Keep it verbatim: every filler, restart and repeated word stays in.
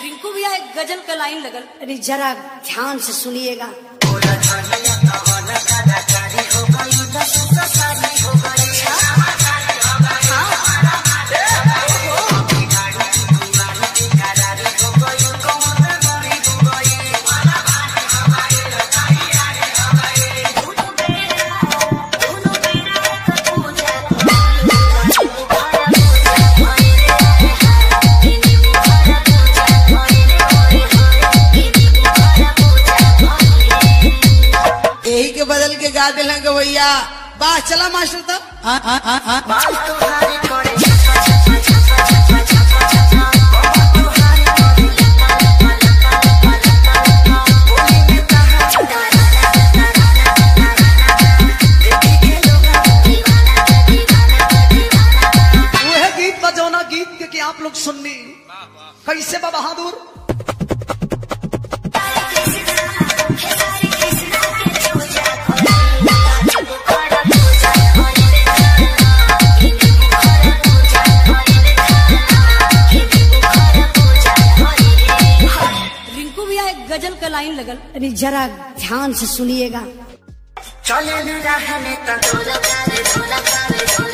रिंकू भैया एक गजल का लाइन लगल, अरे जरा ध्यान से सुनिएगा। बदल के गा दिल भैया। बात चला मास्टर तब वह गीत बजौना गीत के, के आप लोग सुननी कैसे बा बहादुर। गजल का लाइन लगल, अरे जरा ध्यान से सुनिएगा। चले